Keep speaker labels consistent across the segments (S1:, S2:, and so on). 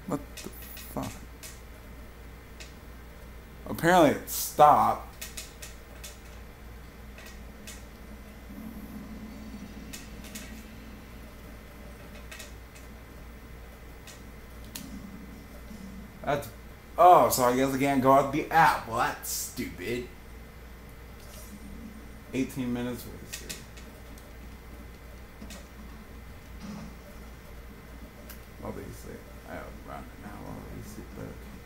S1: What the fuck? Apparently it stopped. That's... Oh, so I guess I can't go out the app. Well, that's stupid. 18 minutes wasted. Obviously, I have run it now. Obviously, but...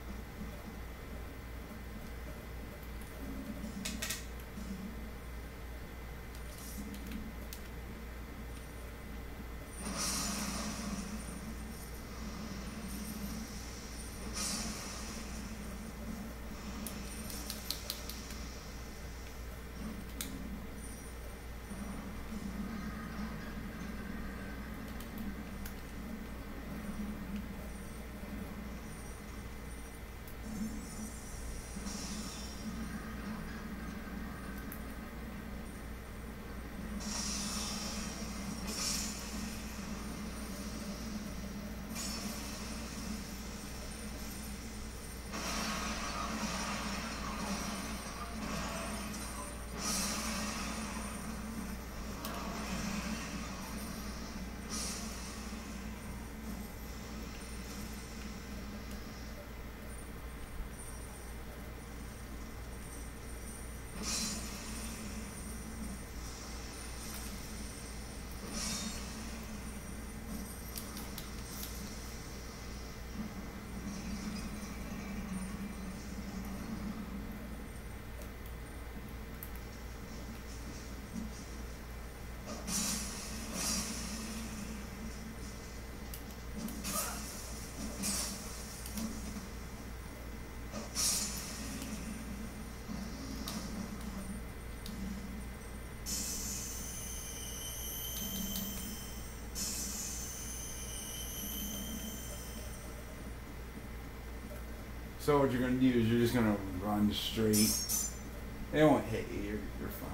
S1: So what you're gonna do is you're just gonna run straight. They won't hit you. You're fine.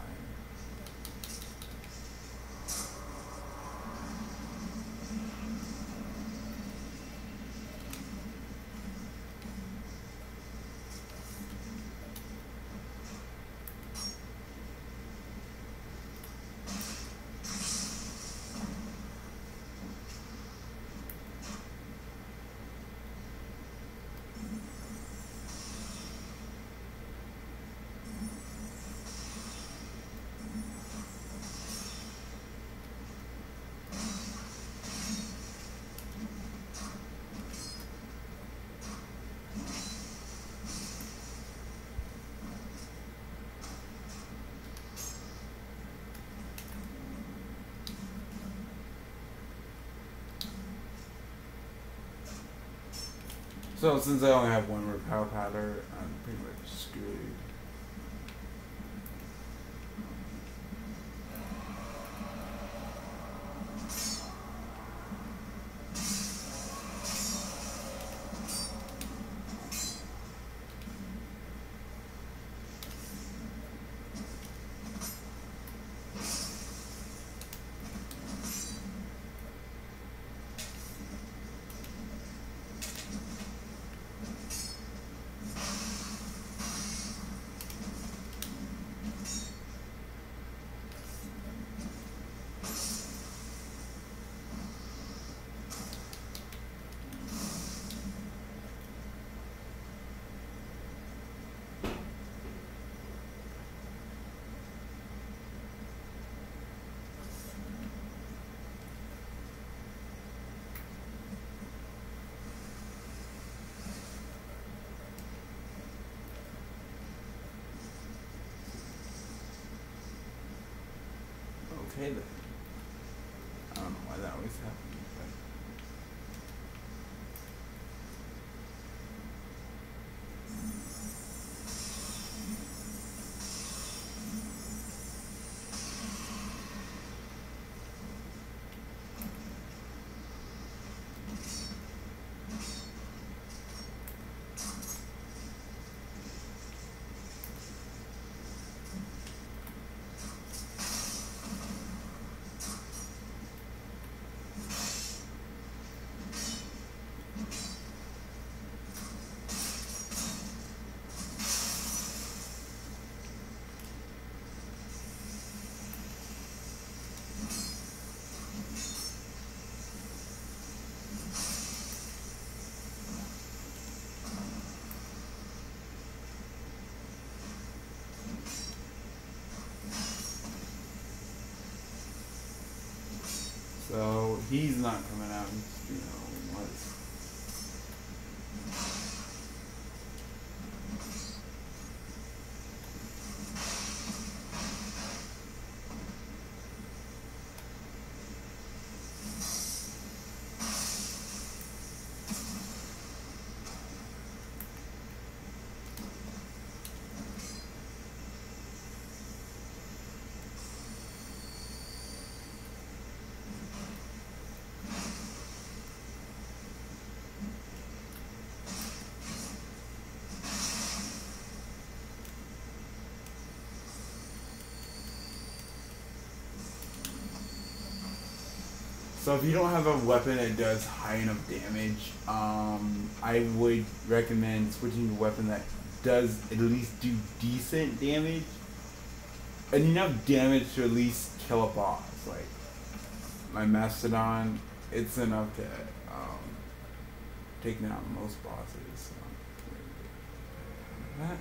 S1: So since I only have one repel powder, I'm pretty much screwed. Okay then. I don't know why that always happens, but... He's not coming out. You know, once. So if you don't have a weapon that does high enough damage, I would recommend switching to a weapon that does at least do decent damage. And enough damage to at least kill a boss. Like, my Mastodon, it's enough to take down most bosses. So. That.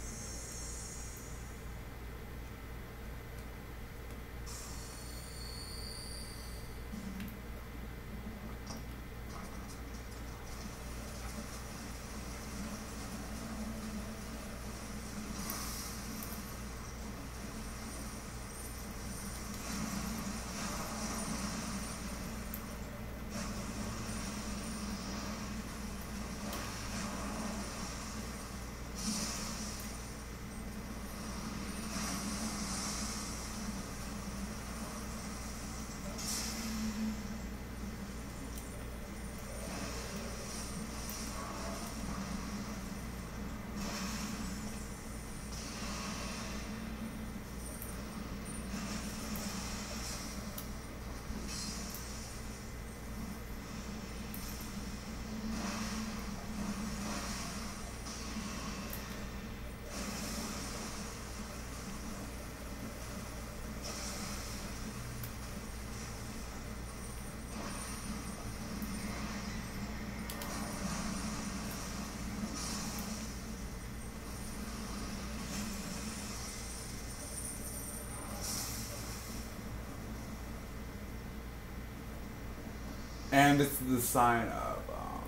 S1: And it's the sign of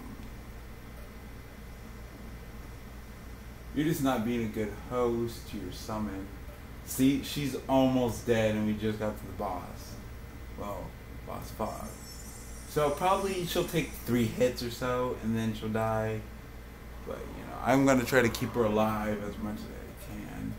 S1: you're just not being a good host to your summon. See, she's almost dead and we just got to the boss. Well, boss 5. So probably she'll take 3 hits or so and then she'll die. But, you know, I'm going to try to keep her alive as much as I can.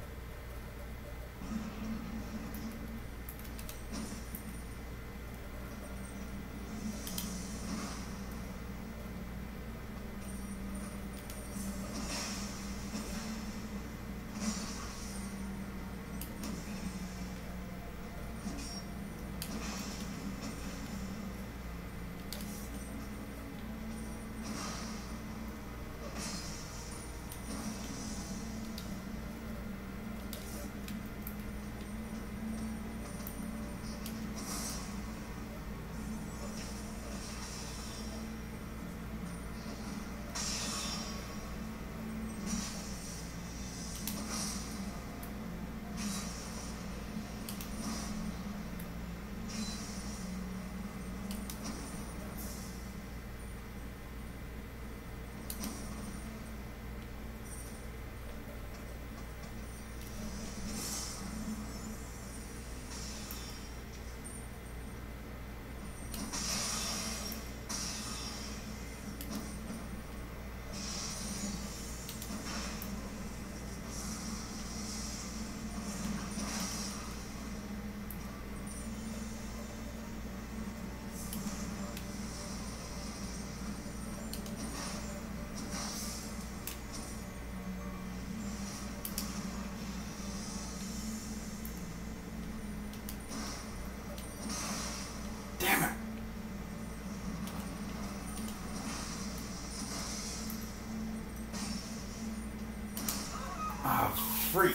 S1: Freak.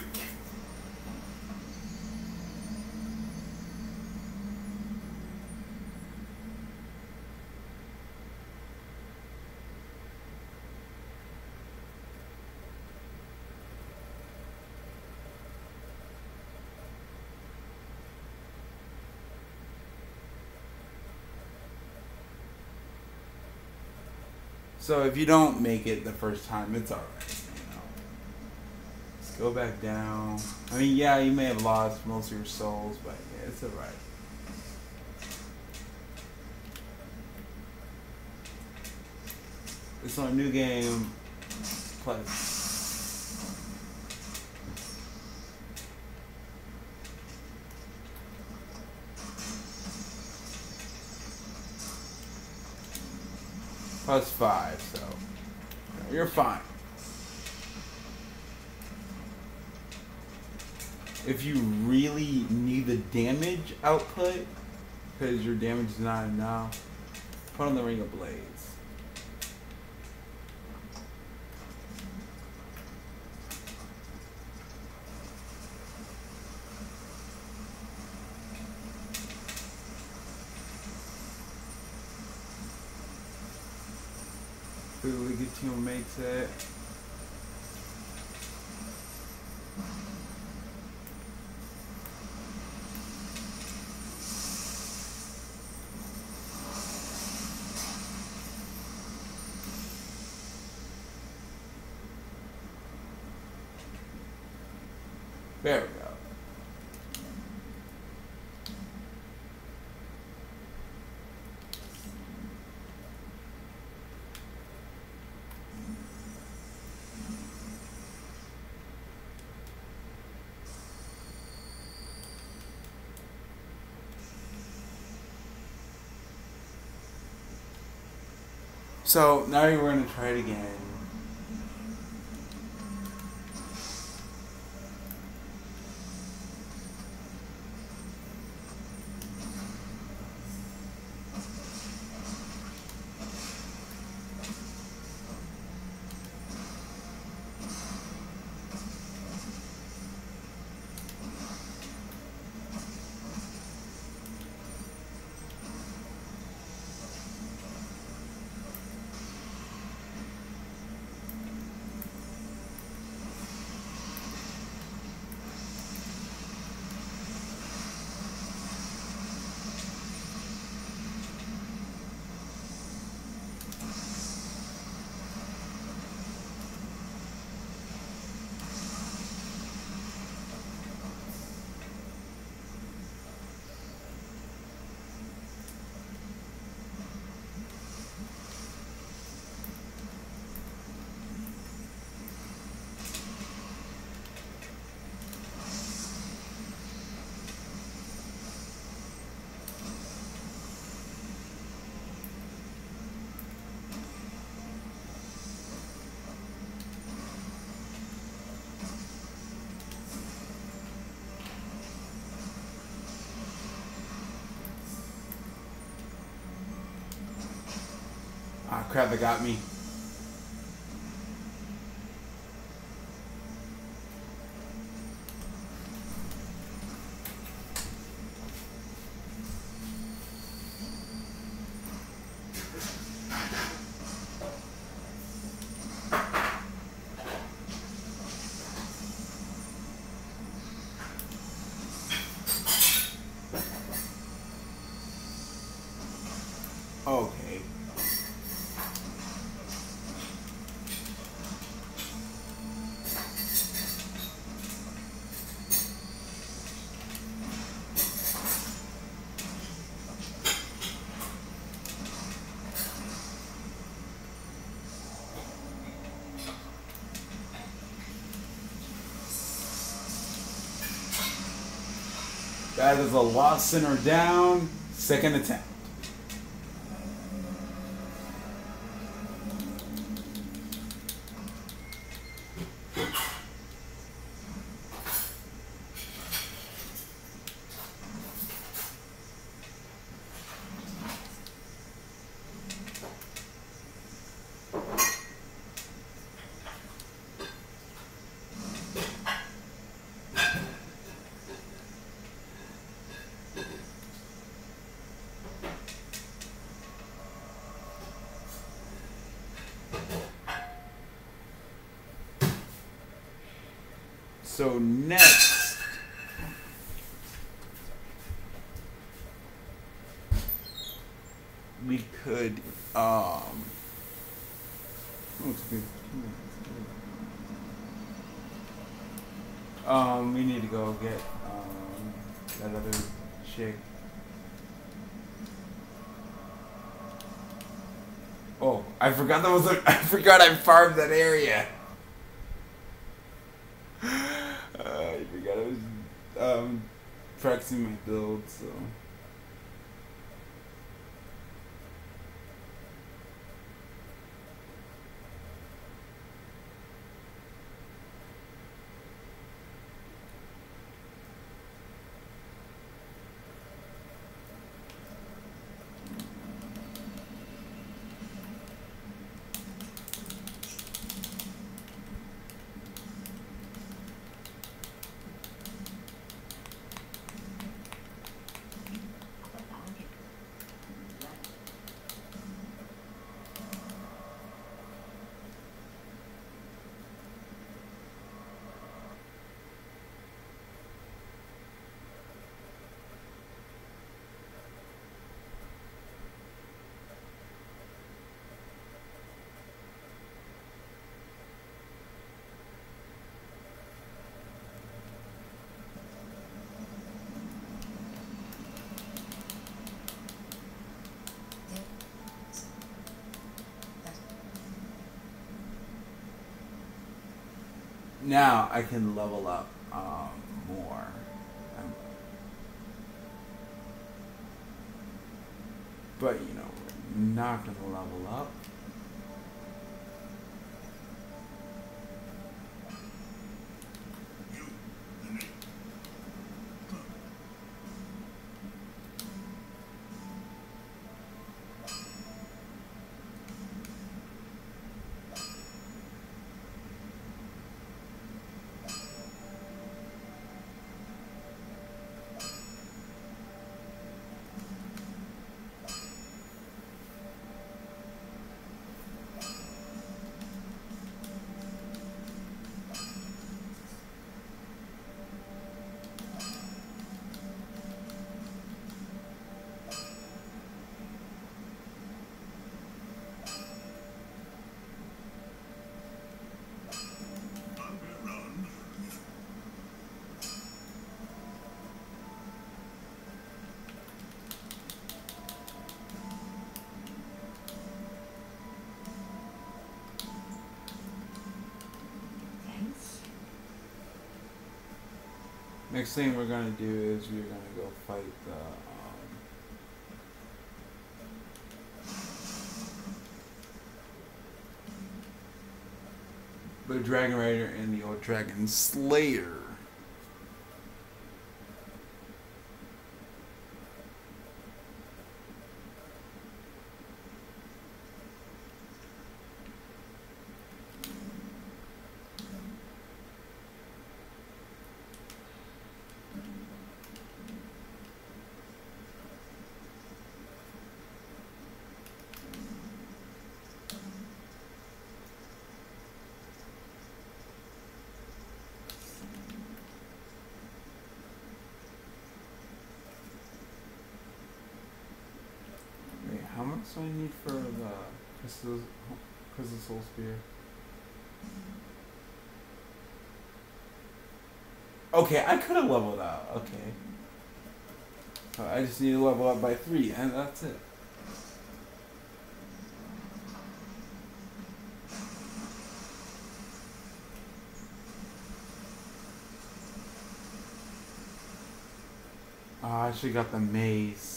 S1: So if you don't make it the first time, it's alright, you know. Let's go back down. I mean, yeah, you may have lost most of your souls, but yeah, it's alright. It's on a new game. Play. +5, so you're fine. If you really need the damage output, because your damage is not enough, put on the Ring of Blades. Ligatune makes it. There we go. So now we're going to try it again. Ah, crap, that got me. Okay. That is a lost center down. Second attempt. So next, we could Oh, it's good. We need to go get that other chick. Oh, I forgot that was I forgot I farmed that area. I forgot I was practicing my build, so. Now I can level up more. But you know, we're not gonna level up. Next thing we're gonna do is we're gonna go fight the Dragon Rider and the old Dragon Slayer. How much do I need for the Crystal Soul Spear? Okay, I could have leveled out. Okay. I just need to level up by 3, and that's it. Oh, I should have got the mace.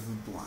S1: This is blind.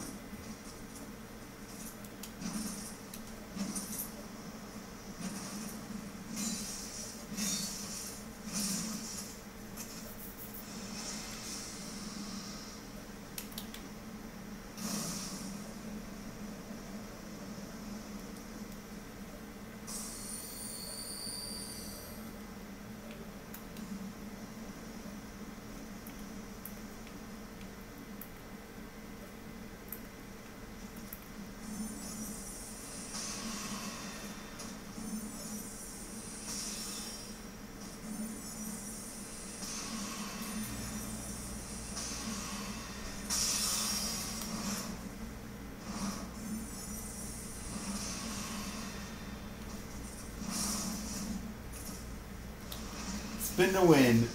S1: Spin the wind.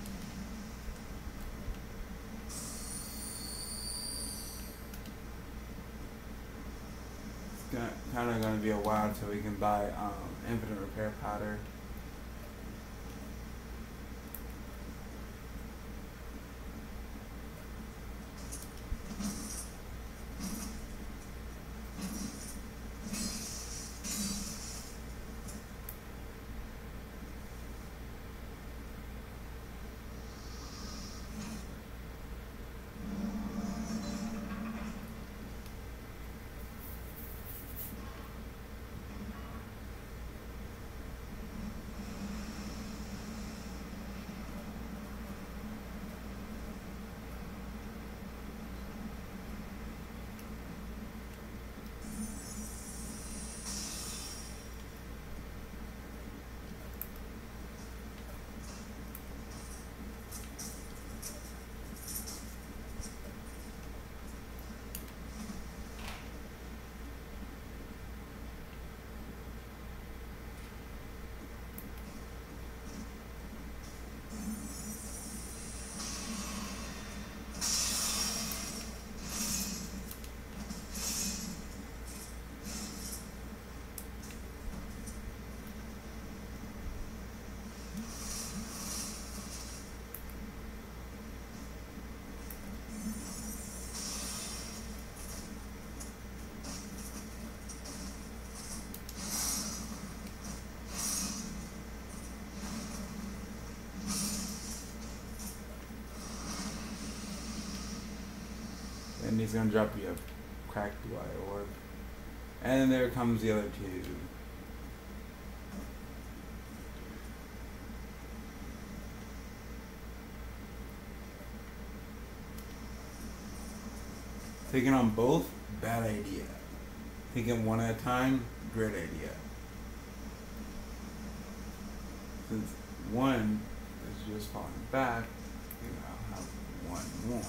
S1: It's kind of going to be a while until we can buy infinite repair powder. And he's gonna drop you a cracked blue eye orb. And there comes the other two. Taking on both, bad idea. Taking one at a time, great idea. Since one is just falling back, you now have one more.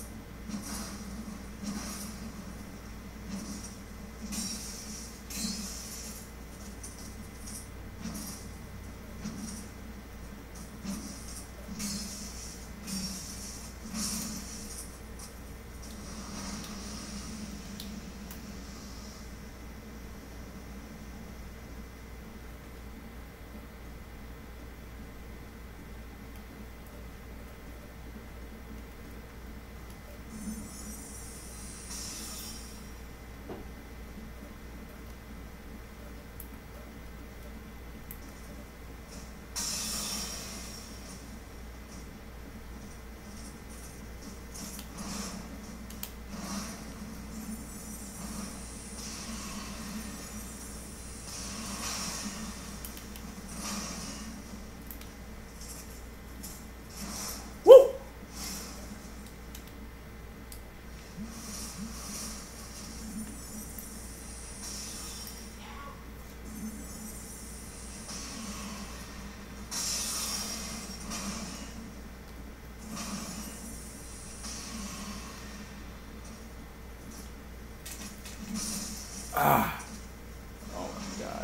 S1: Ah! Oh my god.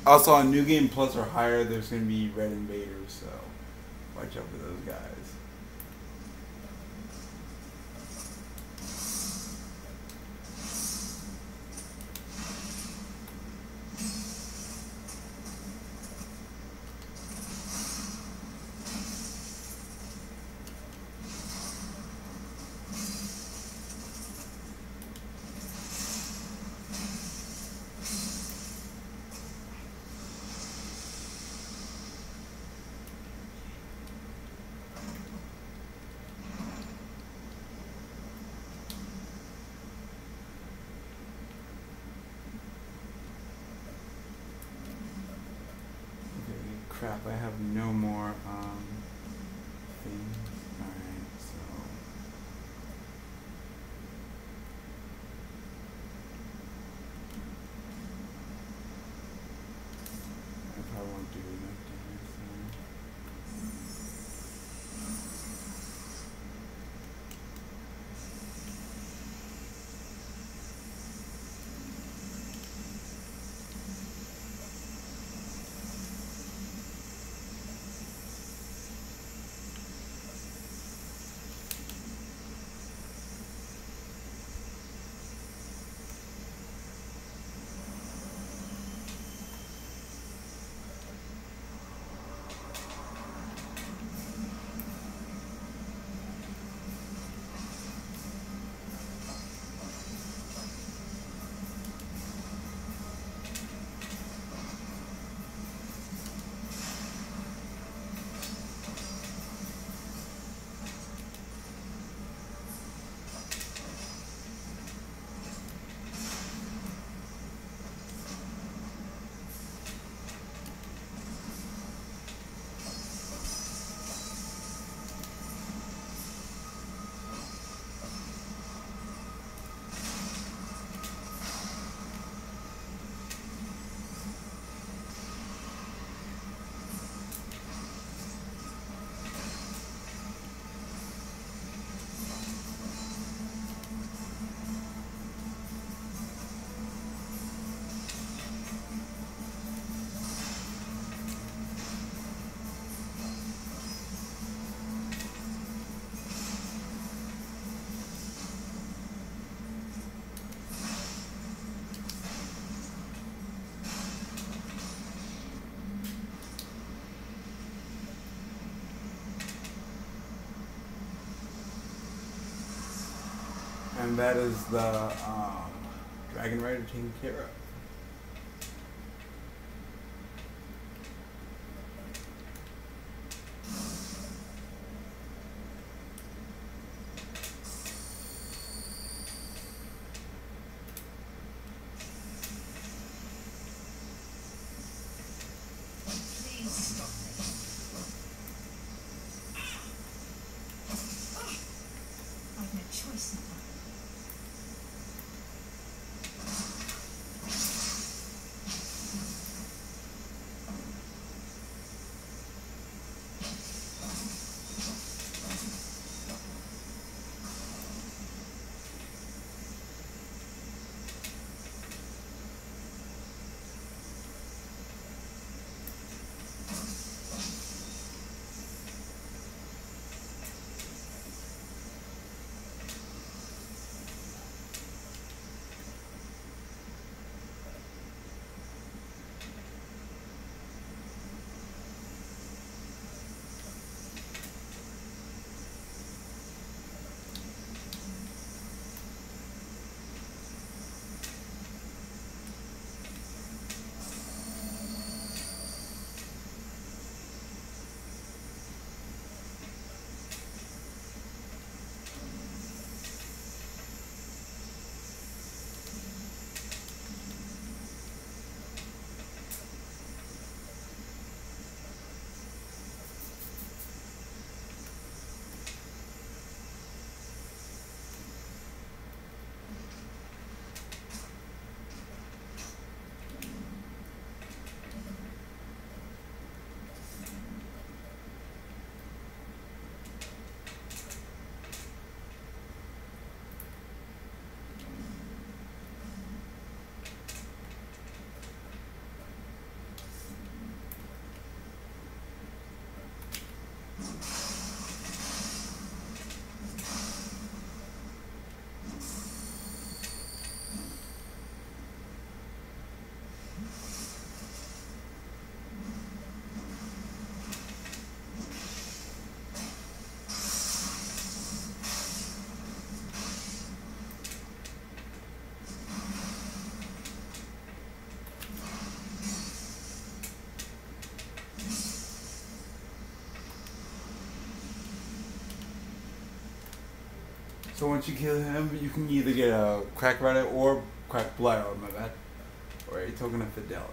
S1: Also, on New Game Plus or higher, there's going to be red invaders, so watch out for those guys. Crap, I have no more things. Alright, so I probably won't do enough damage there. And that is the Dragon Rider taken care of. So once you kill him, you can either get a crack rider or crack blood, my bad, or a token of fidelity.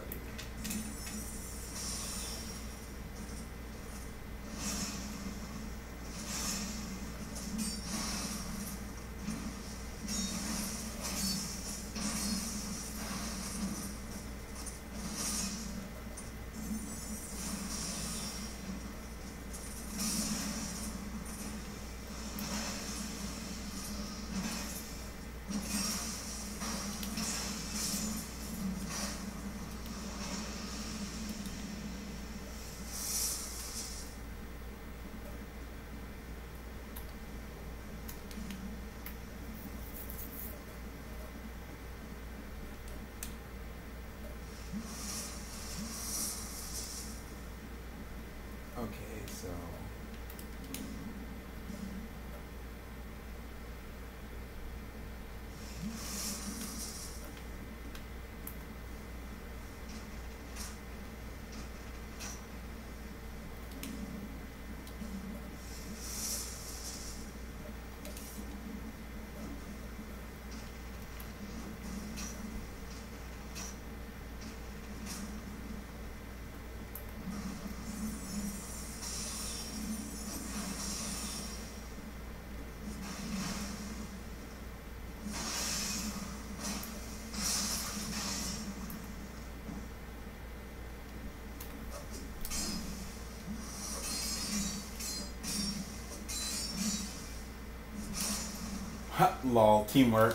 S1: Okay, so ha, lol, teamwork.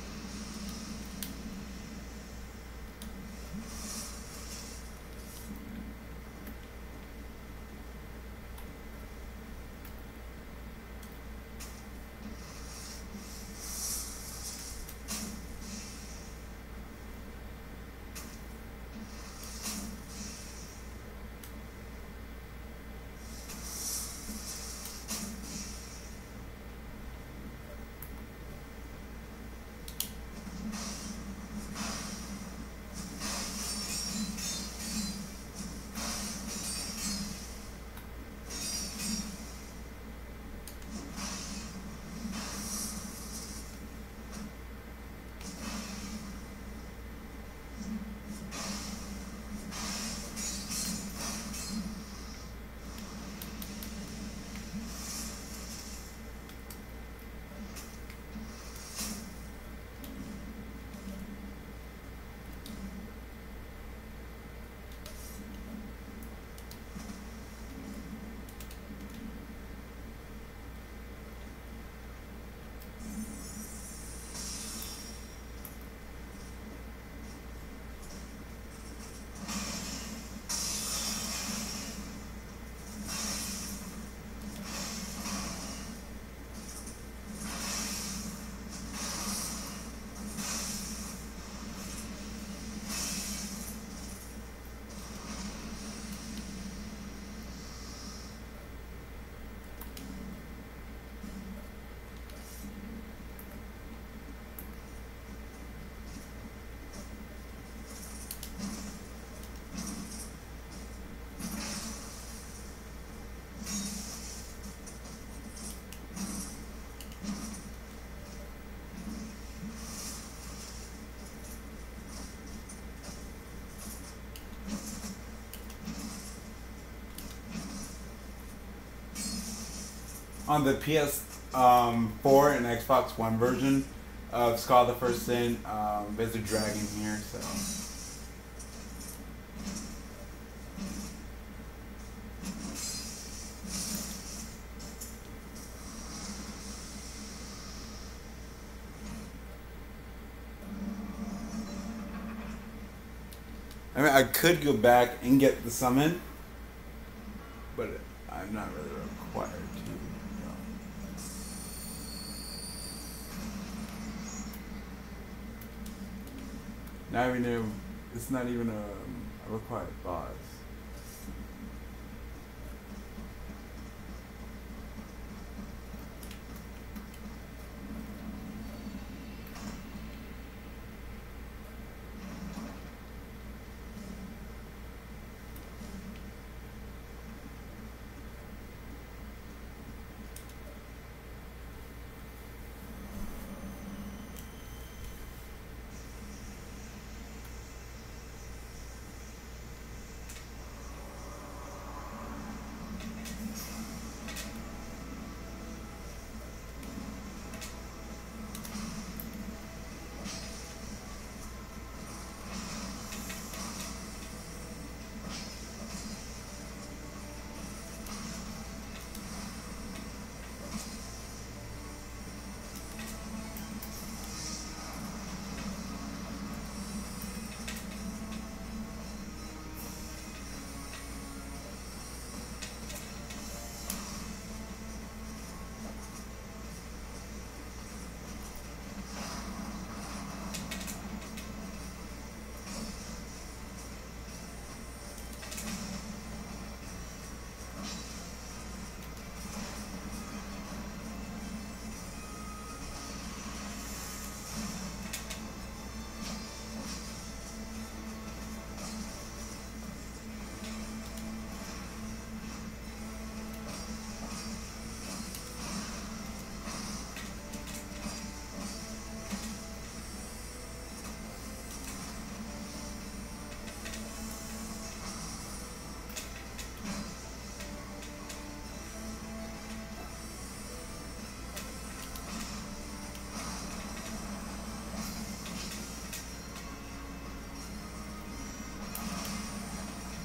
S1: On the PS4 and Xbox One version of Skull the First Sin, there's a dragon here, so. I mean, I could go back and get the summon, but I'm not really required to. Now we know it's not even a required boss.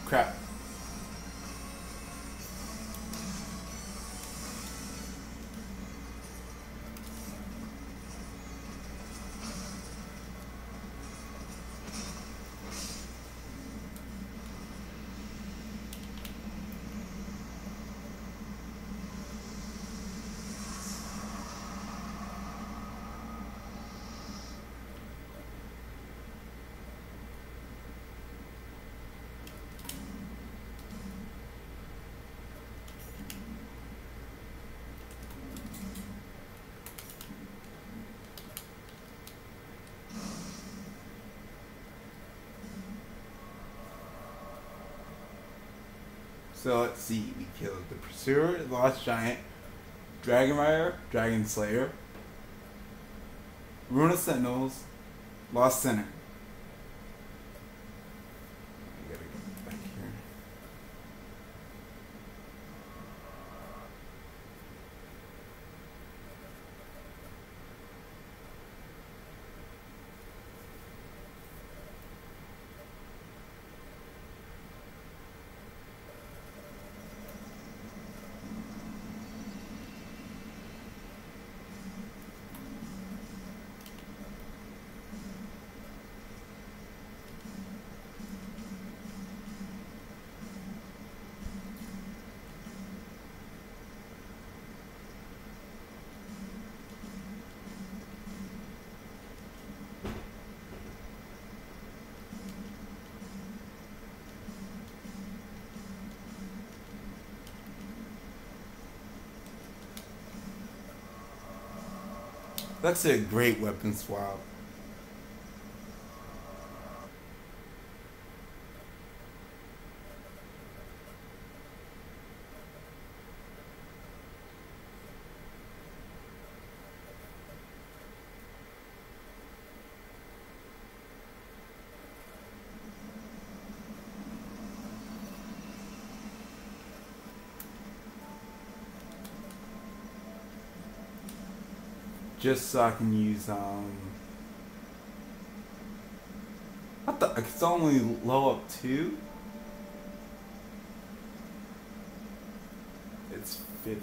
S1: Crap. So let's see, we killed the Pursuer, the Lost Giant, Dragon Rider, Dragon Slayer, Rune of Sentinels, Lost Sinner. I gotta go back here. That's a great weapon swap. Just so I can use what the, it's only low up 2? It's 53.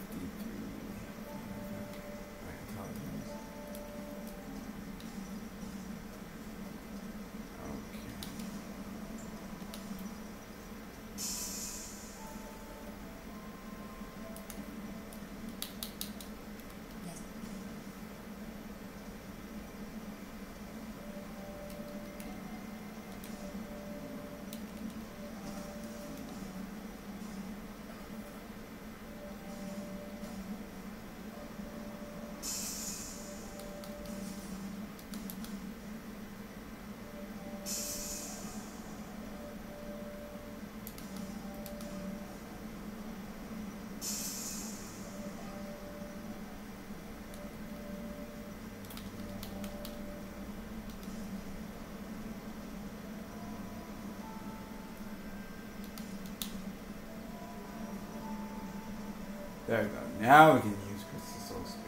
S1: There we go. Now we can use Crystal Soul Speed.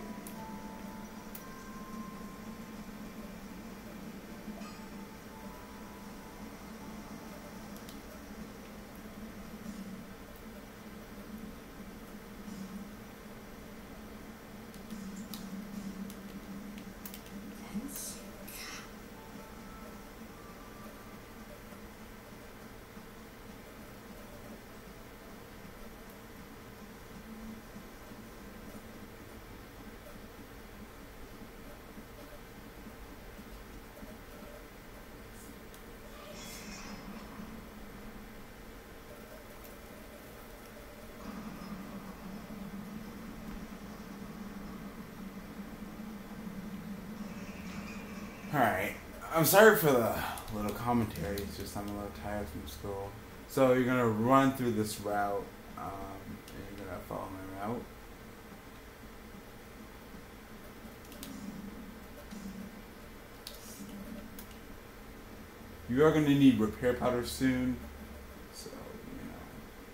S1: Alright, I'm sorry for the little commentary, it's just I'm a little tired from school. So you're going to run through this route, and you're going to follow my route. You are going to need repair powder soon, so, you know,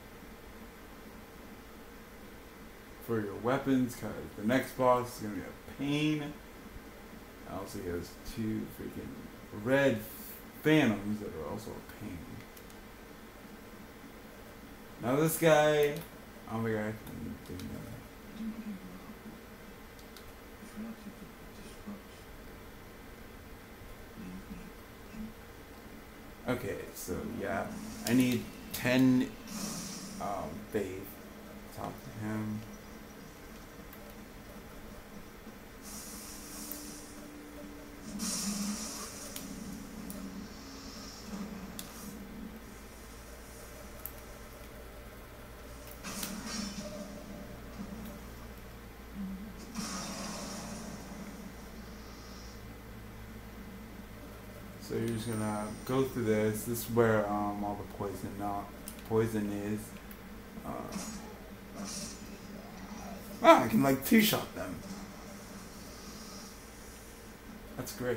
S1: for your weapons, because the next boss is going to be a pain. Also, he has 2 freaking red phantoms that are also a pain. Now this guy, oh my god, I can do that. Okay, so yeah, I need 10 faith. Talk to him. So you're just gonna go through this. This is where all the poison is. I can like two-shot them. That's great.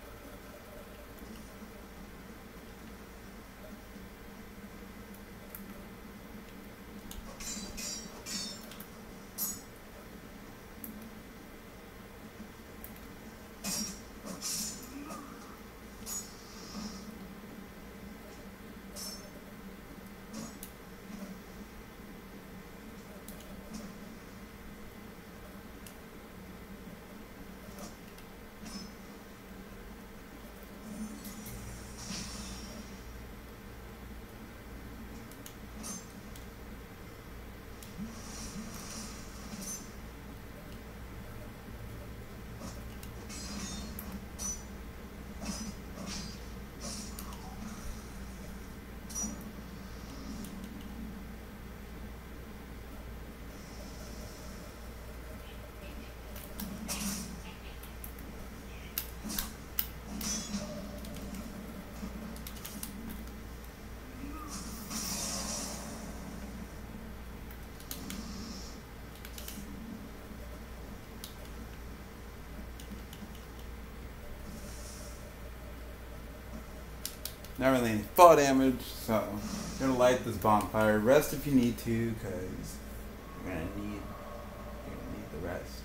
S1: Not really any fall damage, so I'm gonna light this bonfire. Rest if you need to, cause you're gonna need the rest.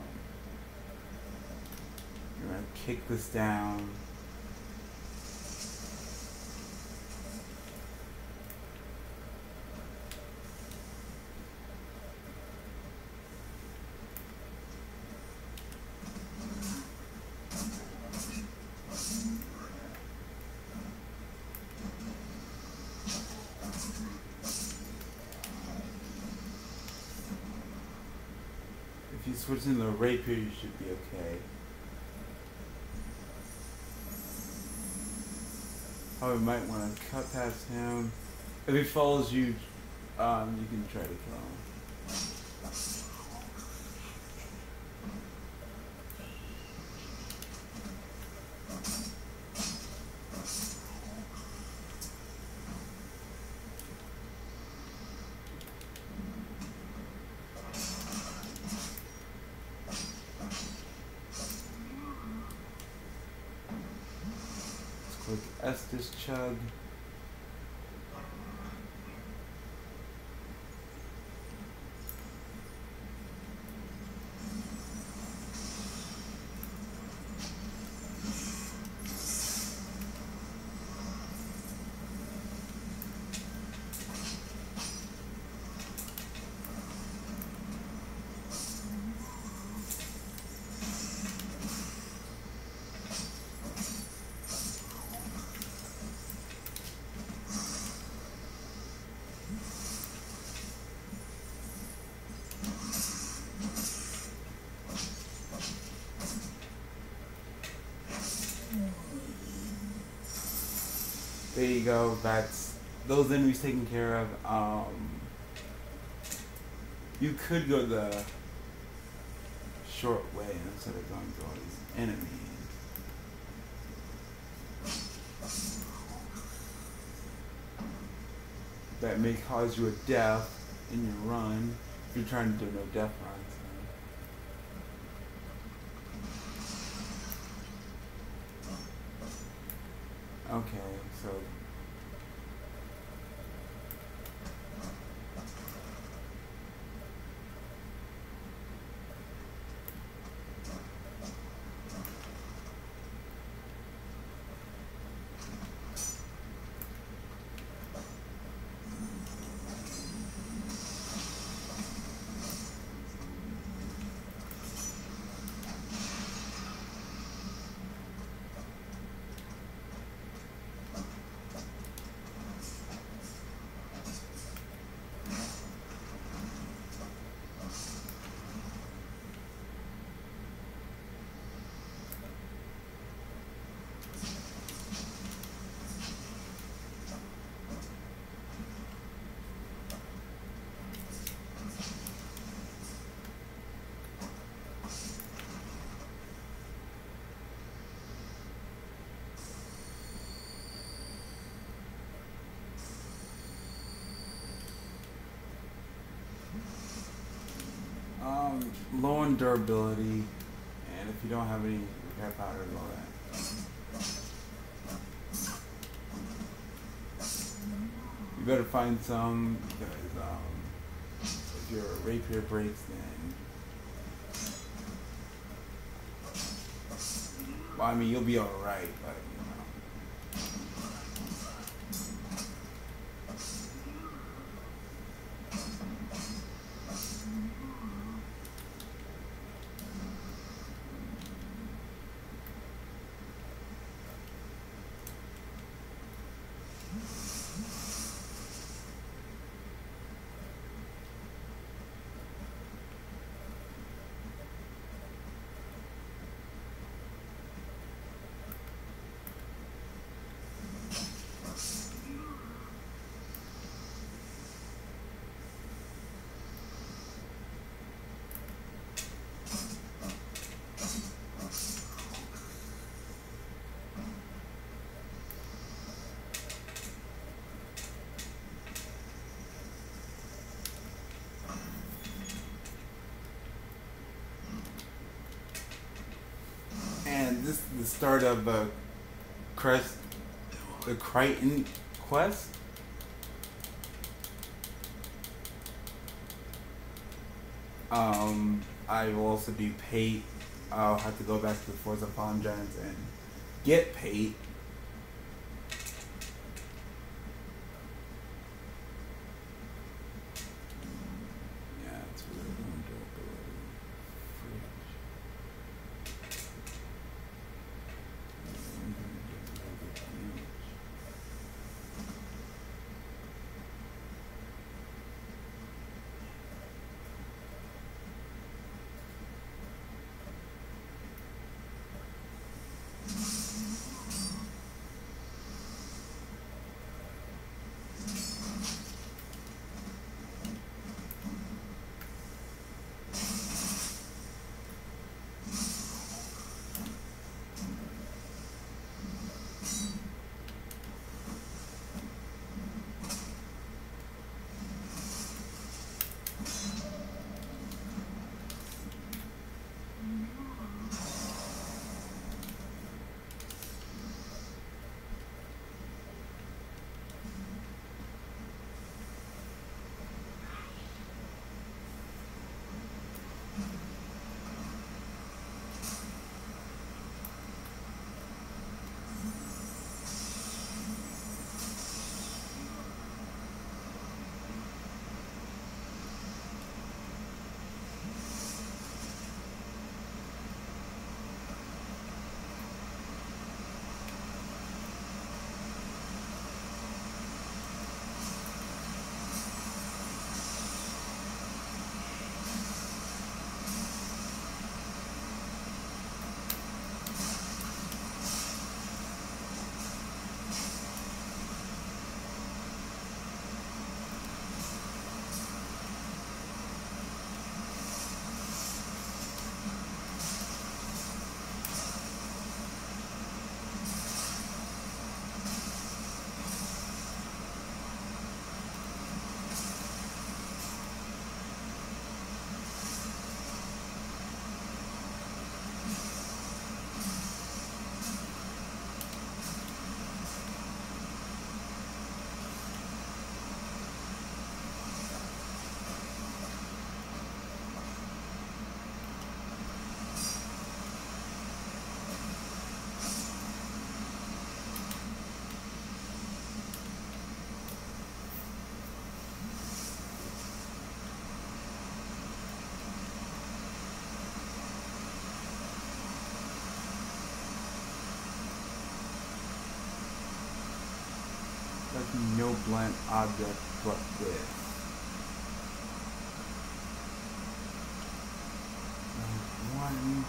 S1: You're gonna kick this down. If you switch into the rapier, you should be okay. Probably might want to cut past him. If he follows you, you can try to kill him. Click Estes Chug. There you go. That's those enemies taken care of. You could go the short way instead of going through all these enemies. That may cause you a death in your run if you're trying to do no death runs. Okay, so low on durability, and if you don't have any repair powder and all that. You better find some, because if your rapier breaks, then, well, I mean, you'll be alright, but this is the start of the Crichton quest. I will also do Pate. I'll have to go back to the Forza Fallen Giants and get Pate. No blunt object but this. One.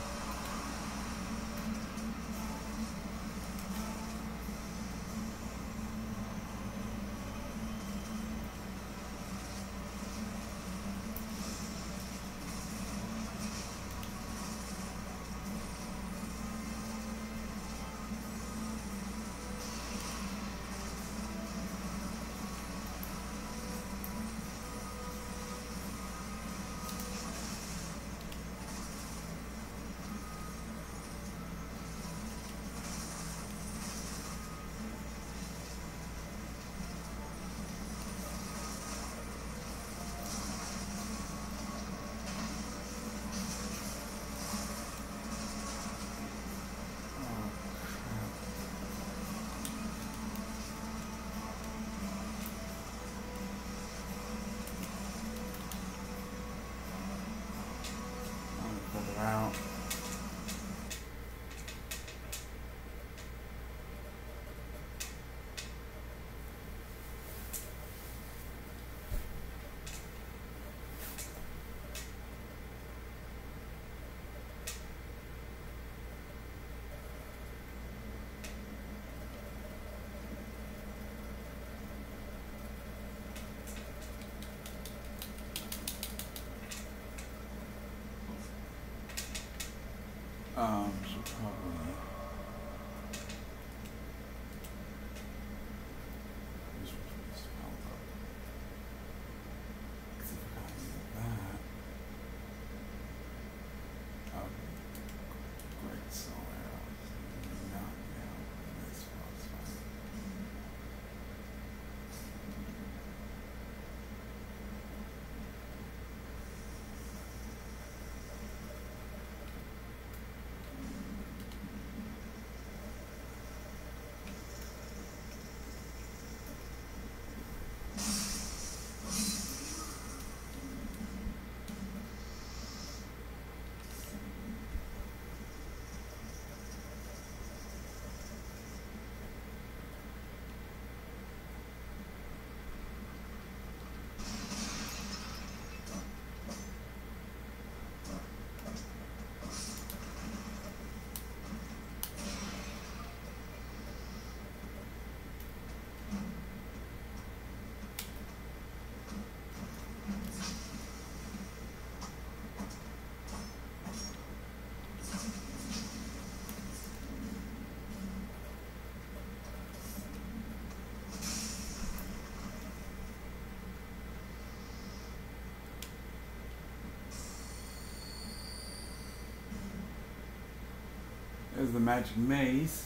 S1: out. Should probably just replace the power up. See if I can do that. Okay. Great, so not now. This was fine. There's the magic maze.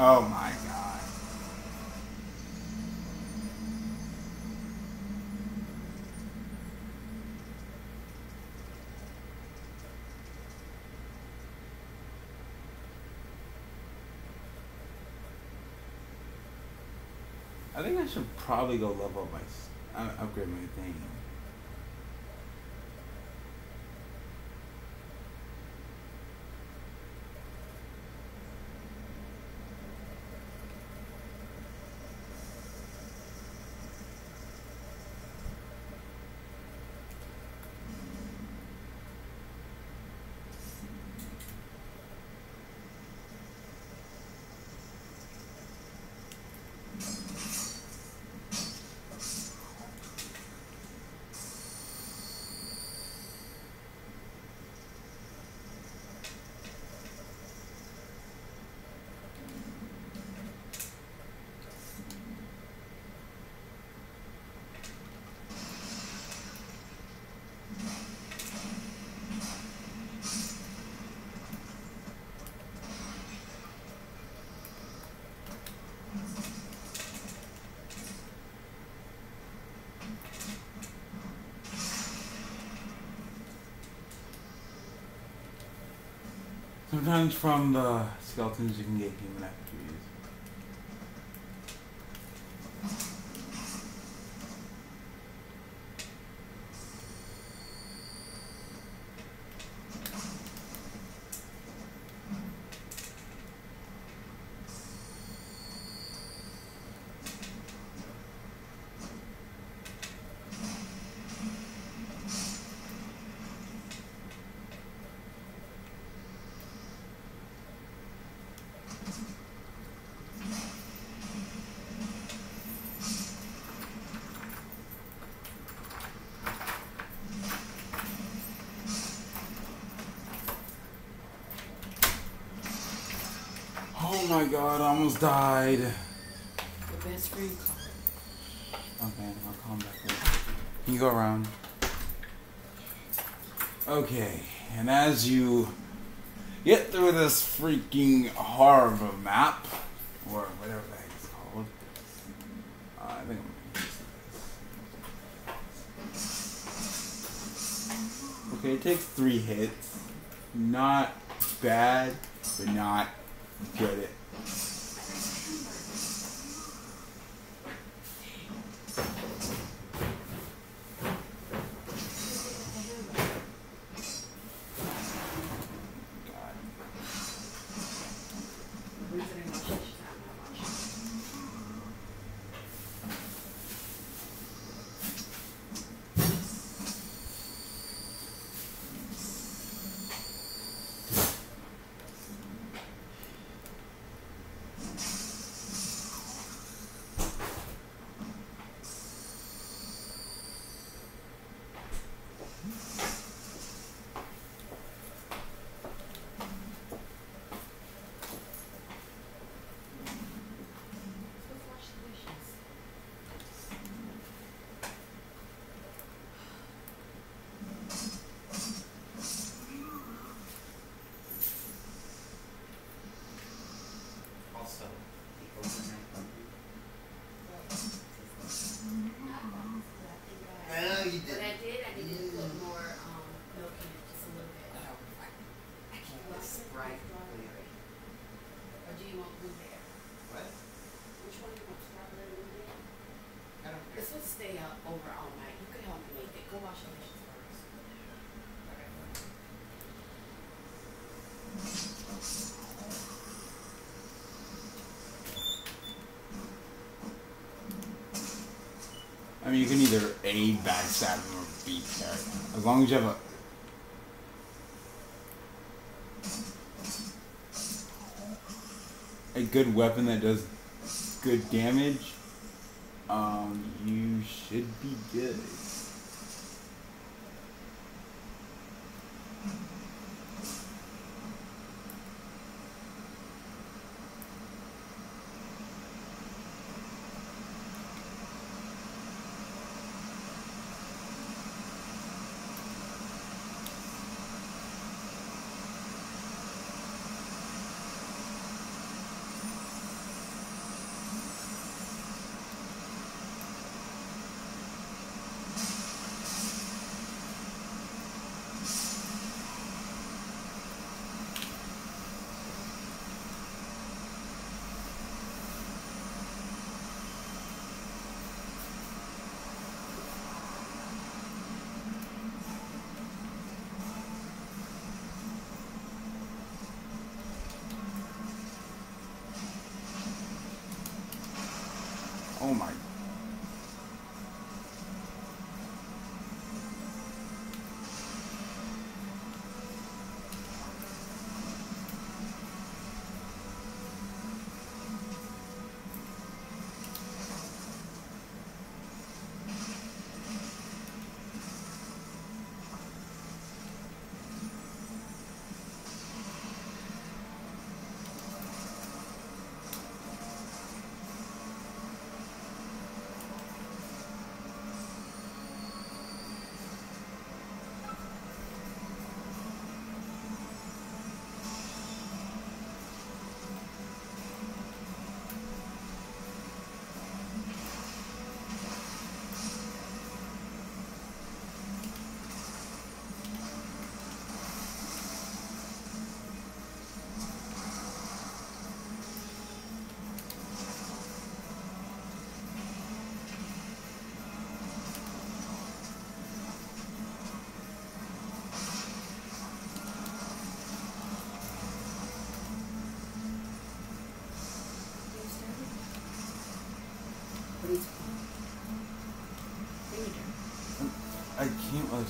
S1: Oh my god. I think I should probably go level up upgrade my thing. Sometimes from the skeletons you can get human activities. Oh my god, I almost died.
S2: The best friend call.
S1: Okay, I'll come back later. Can you go around? Okay, and as you get through this freaking horrible map, or whatever the heck it's called, I think I'm gonna use this. Okay, it takes 3 hits. Not bad, but not good. I mean, you can either A, backstab him, or B, parry him. As long as you have a good weapon that does good damage, you should be good.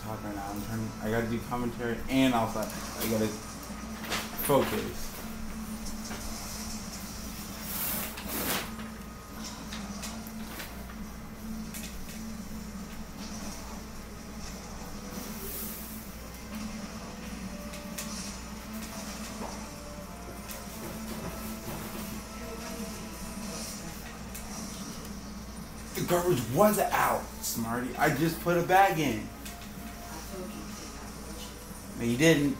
S1: talk right now. I gotta do commentary and also I gotta focus. The garbage was out, Smarty. I just put a bag in. No, you didn't.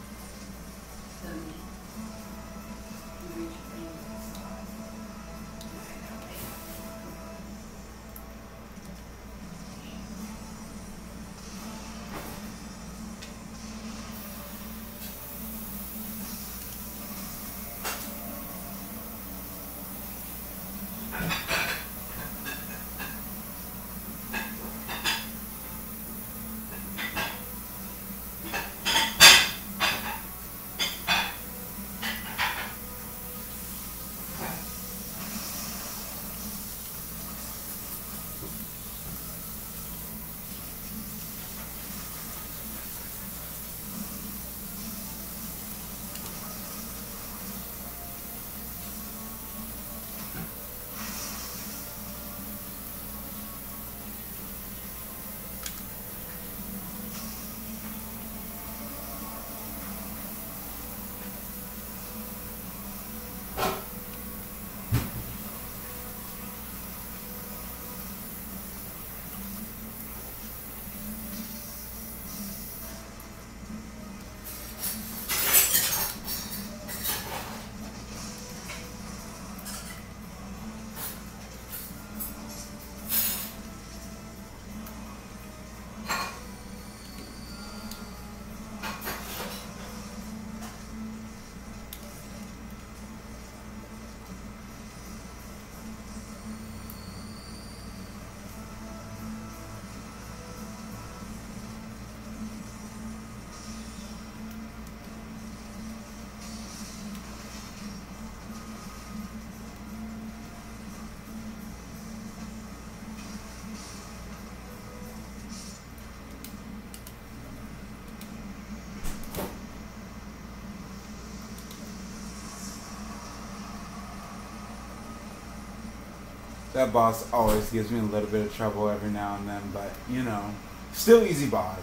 S1: That boss always gives me a little bit of trouble every now and then, but you know, still easy boss.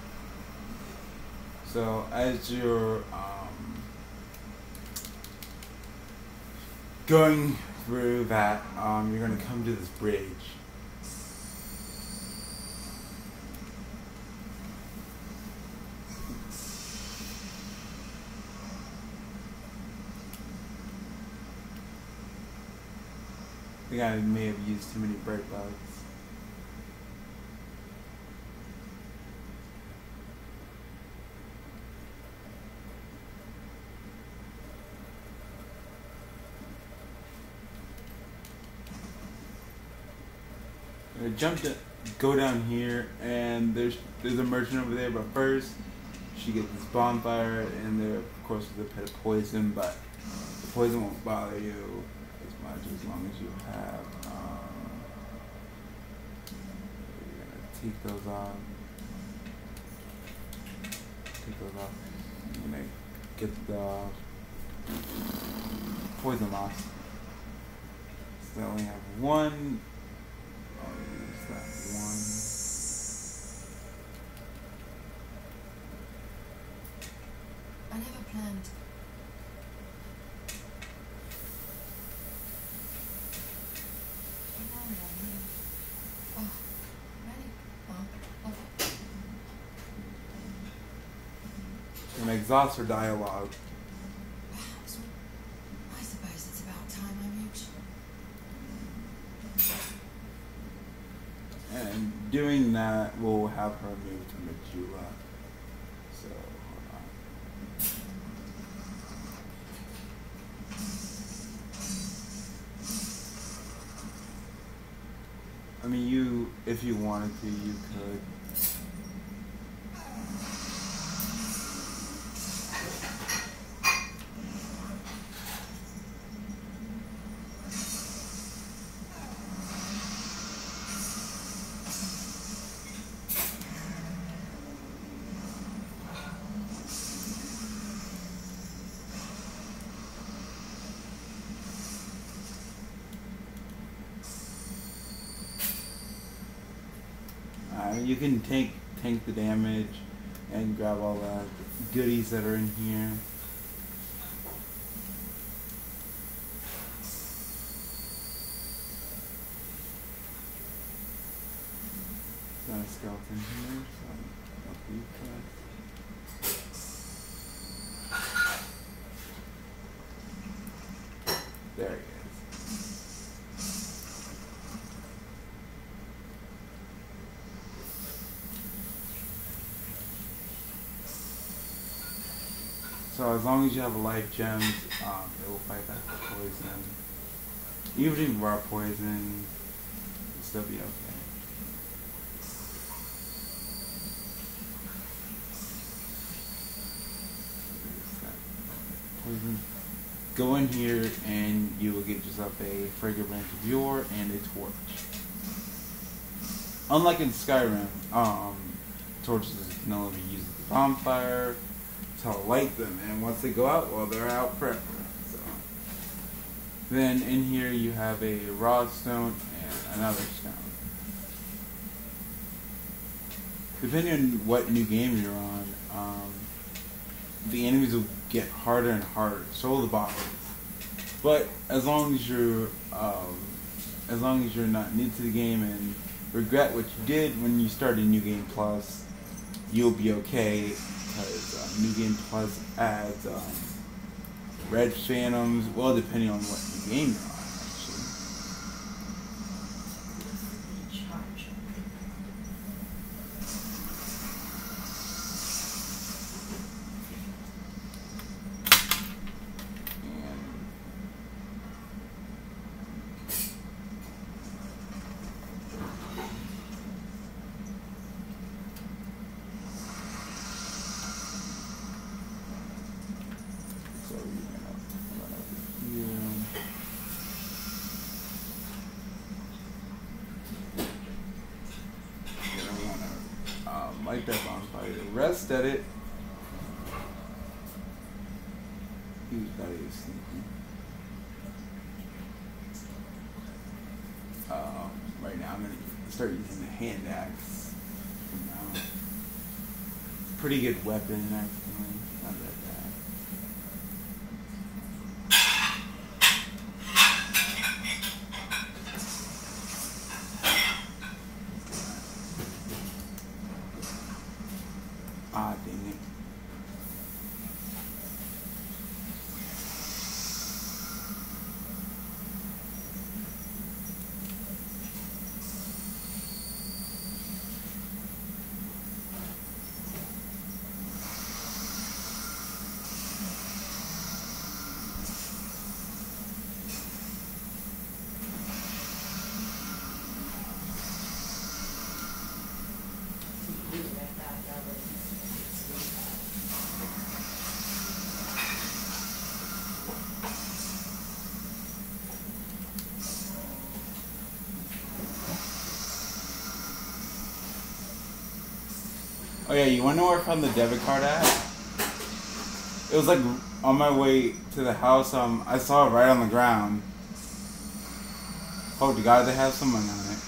S1: So as you're going through that, you're gonna come to this bridge. I think I may have used too many break bugs. Go down here, and there's a merchant over there. But first, she gets this bonfire, and there, of course, is a pit of poison. But the poison won't bother you as long as you have. You're gonna take those off. I'm gonna get the poison loss. So I only have one. I'll use that one.
S2: I never planned.
S1: And exhaust her dialogue.
S2: Perhaps. I suppose it's about time I moved.
S1: And doing that will have her move to Majula. So, hold on. I mean, if you wanted to, you could. you can tank the damage and grab all the goodies that are in here. Got a skeleton here, so I'll leave that. There he is. So as long as you have a life gems, it will fight back the poison. Even if you raw poison, it'll still be okay. Poison. Go in here and you will get yourself a fragrant branch of yore and a torch. Unlike in Skyrim, torches can only be used at the bonfire to light them, and once they go out, well, they're out forever. So. Then in here you have a raw stone and another stone. Depending on what new game you're on, the enemies will get harder and harder. So will the bosses. But as long as you're not new to the game and regret what you did when you started New Game Plus, you'll be okay. Because New Game Plus adds red phantoms, well, depending on what new game you're on, actually. Light that bonfire. Rest at it. He thought he was sneaking. Right now I'm gonna start using the hand axe. Pretty good weapon, actually. Not that bad. Ah, dang it. Oh yeah, you wanna know where I found the debit card at? It was like on my way to the house, I saw it right on the ground. Oh, to God, they have some money on it.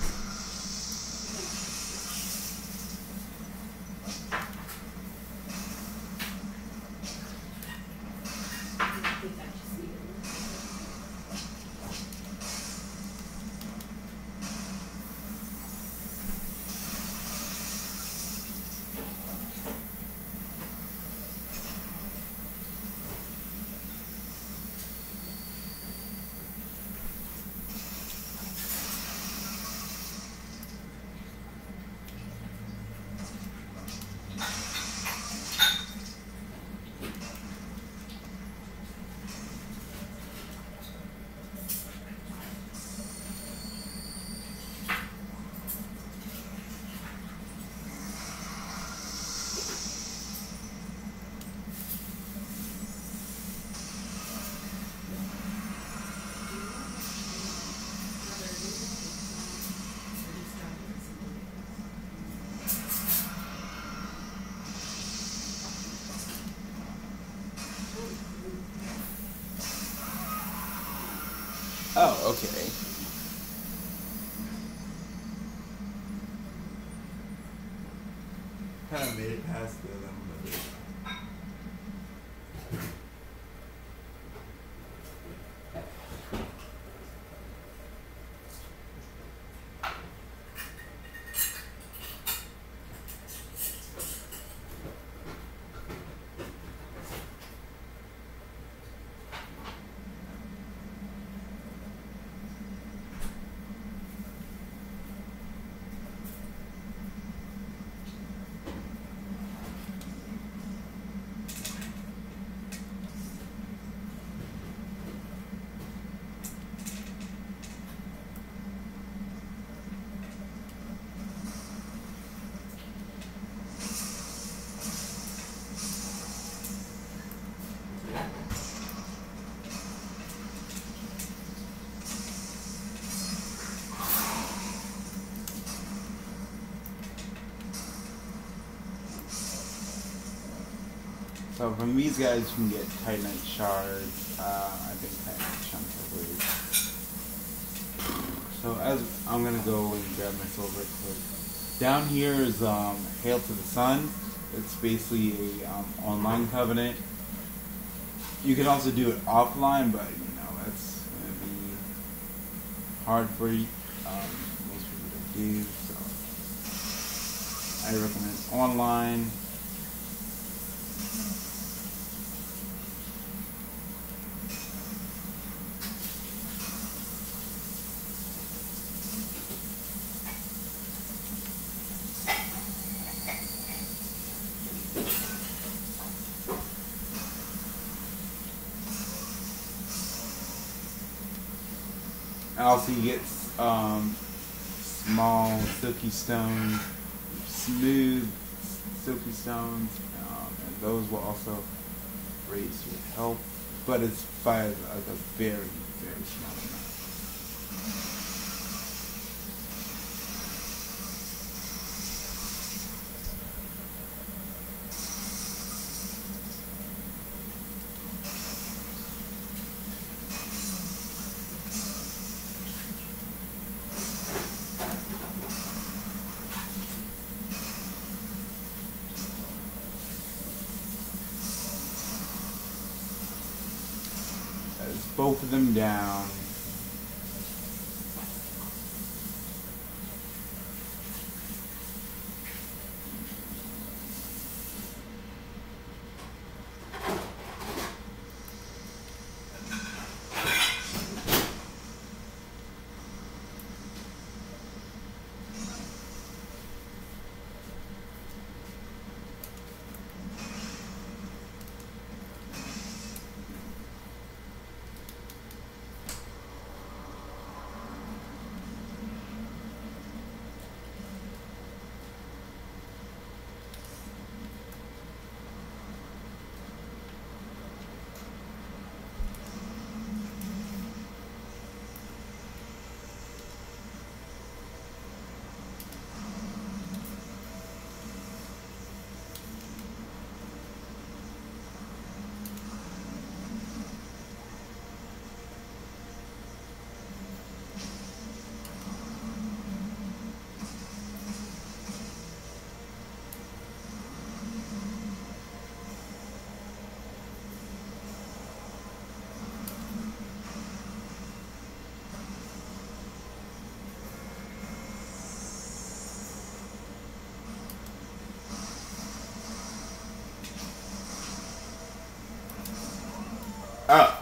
S1: Oh, okay. rest of them. So from these guys, you can get Titanite shards. I think Titanite chunks, I believe. So as I'm gonna go and grab my silver quick. Down here is Hail to the Sun. It's basically a online covenant. You can also do it offline, but you know that's gonna be hard for you. Most people don't do. So I recommend online. Also, you get small silky stones, smooth silky stones, and those will also raise your health, but it's by like a very, very small amount. Both of them down. Oh.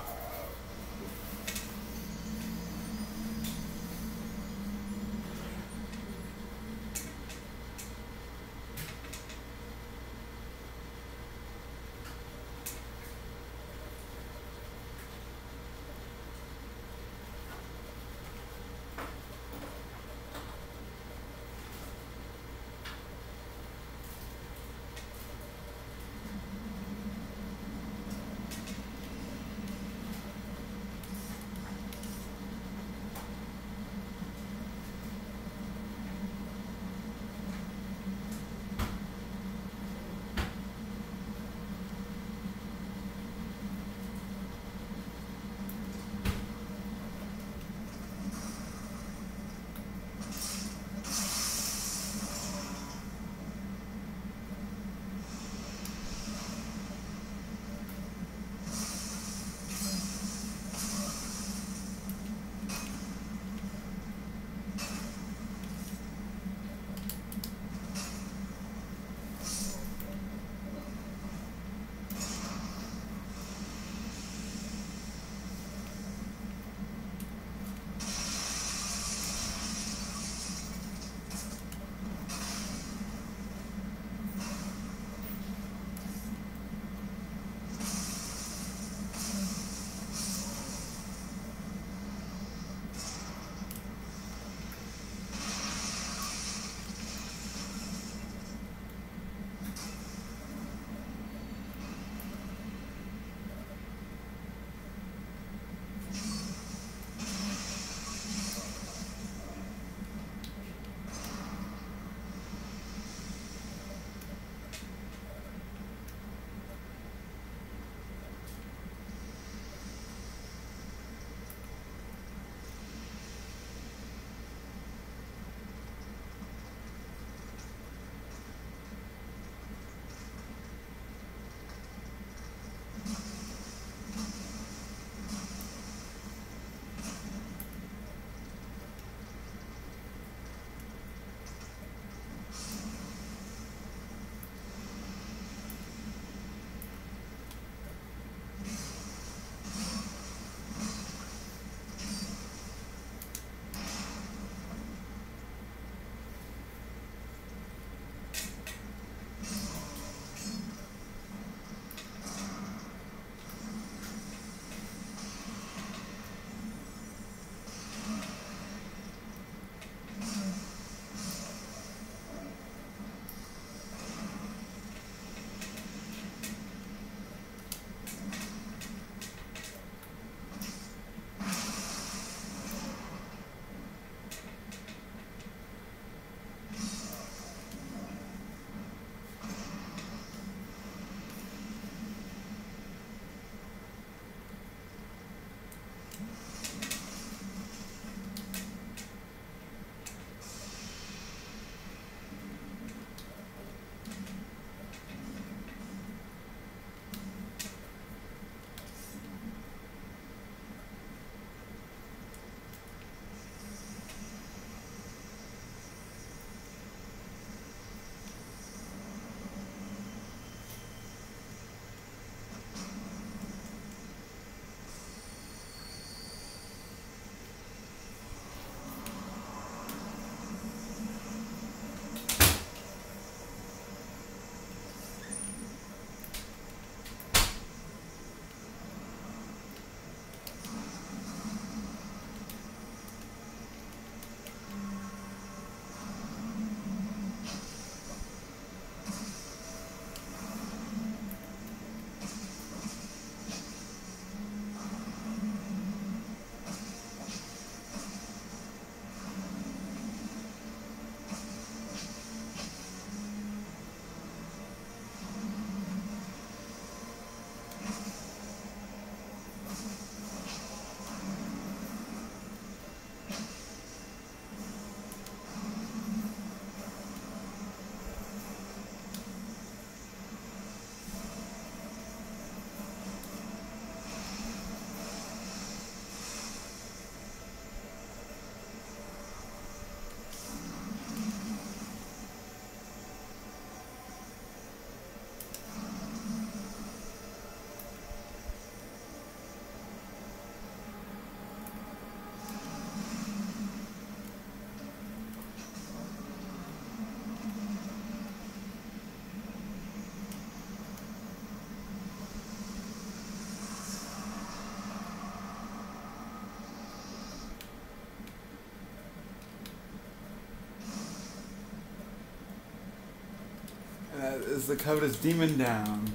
S1: Is the Covetous demon down?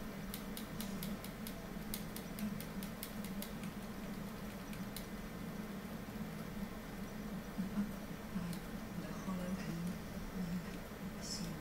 S2: The hollow can assume.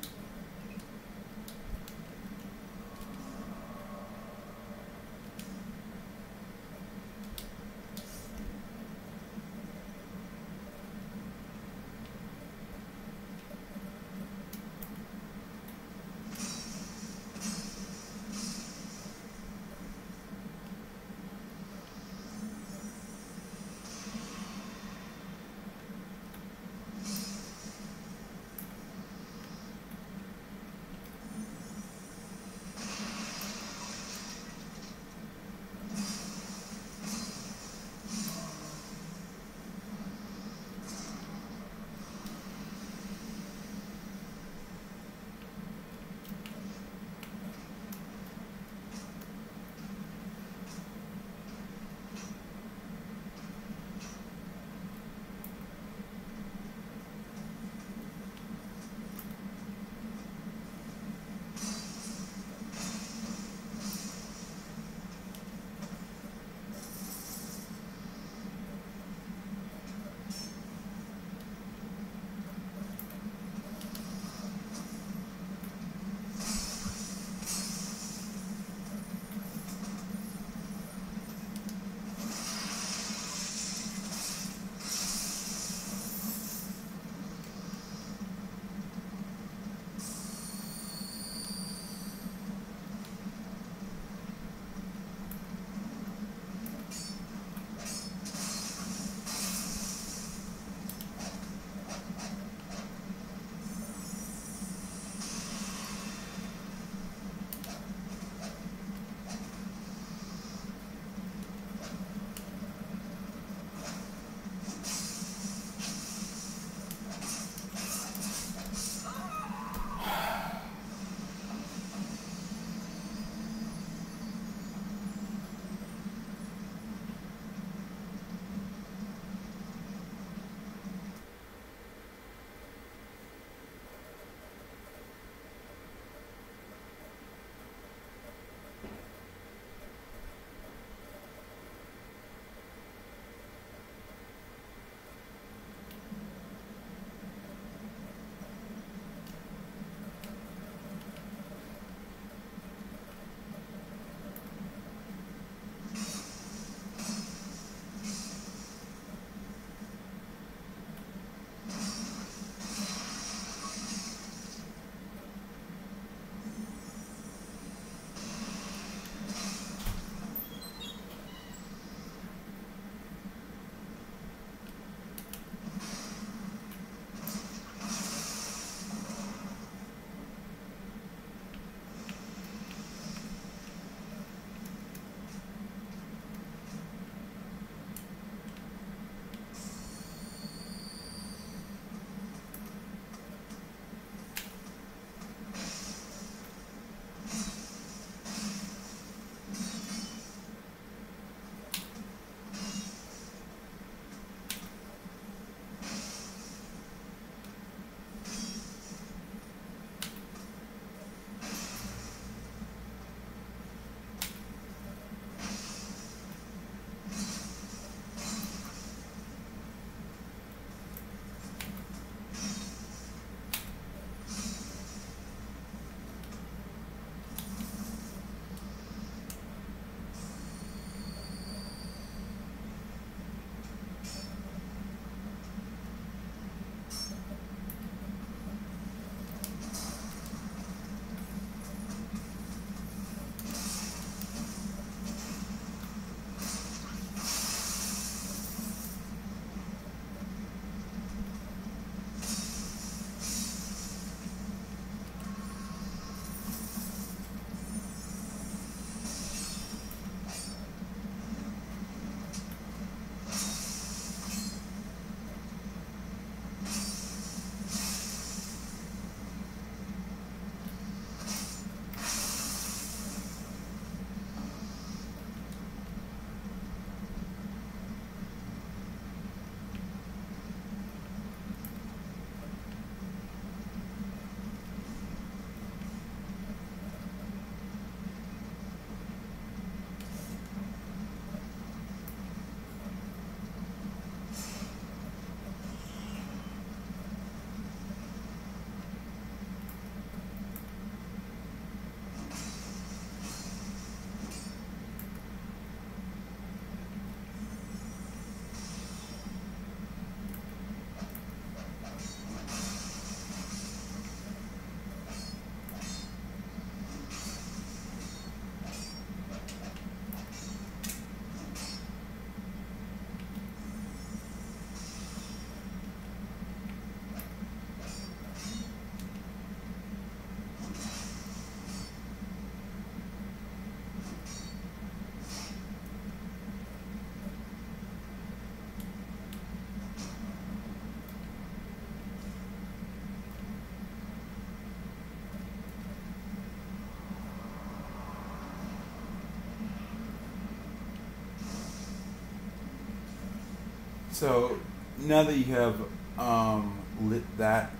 S1: So now that you have lit that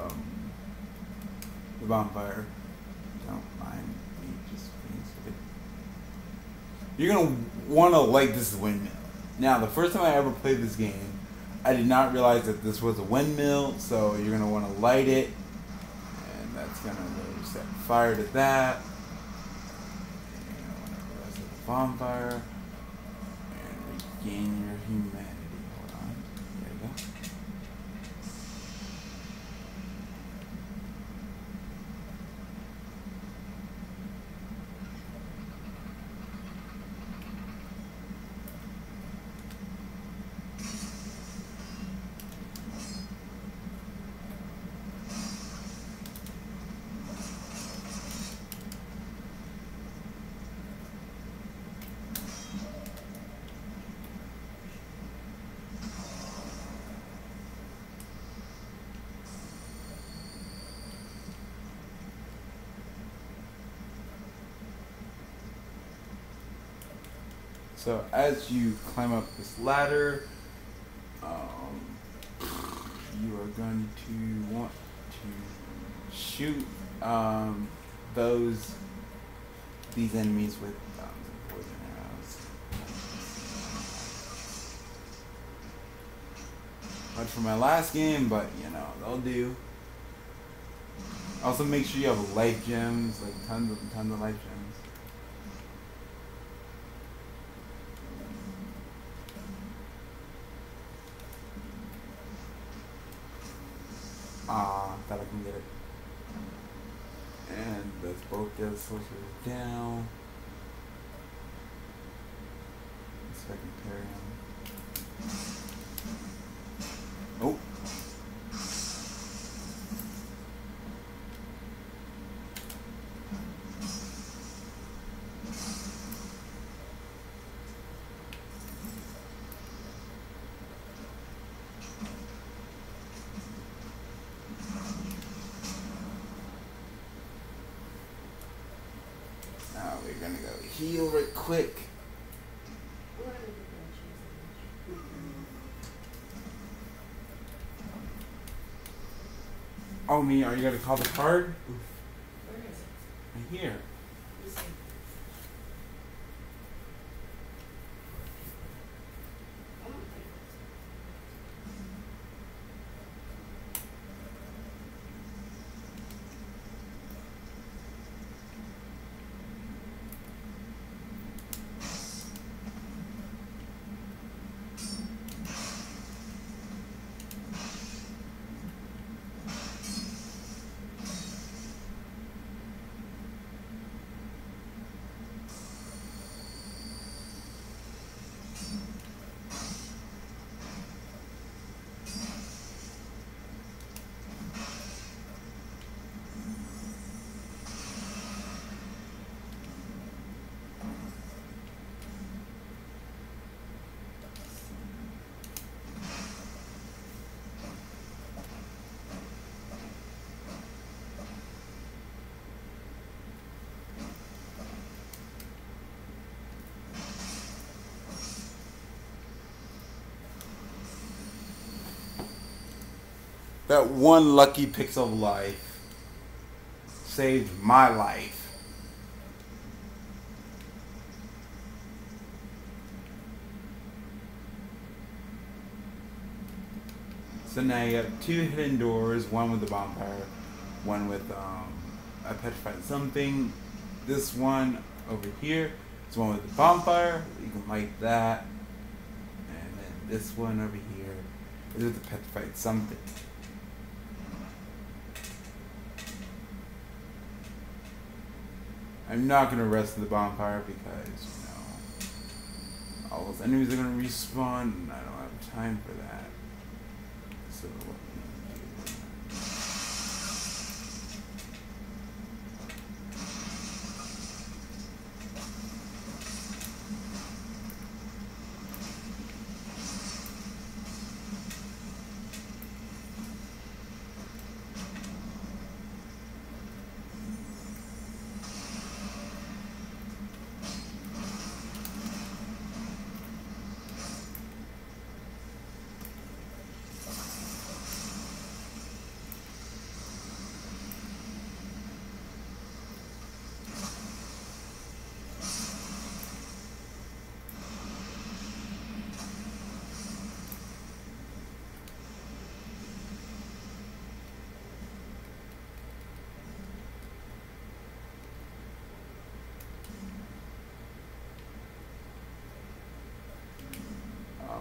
S1: the bonfire, don't mind me just being stupid. You're gonna want to light this windmill. Now, the first time I ever played this game, I did not realize that this was a windmill. So you're gonna want to light it, and that's gonna really set fire to that. And you're gonna want to rest the bonfire and regain your humanity. Hold on. There you go. So as you climb up this ladder, you are going to want to shoot these enemies with poison arrows. Much for my last game, but you know they'll do. Also, make sure you have life gems, like tons of life gems. Thought I can get it. And let's both get soldiers down. Let's see if I can parry him. Oh. We're gonna go heal real quick. Oh, me, are you gonna call the card?
S2: Where is it?
S1: Right here.
S2: You see. I don't think
S1: That one lucky pixel of life saved my life. So now you got two hidden doors, one with the bonfire, one with a petrified something. This one over here is one with the bonfire. You can light that. And then this one over here is with the petrified something. I'm not going to rest in the bonfire because, you know, all those enemies are going to respawn and I don't have time for that. So what we do...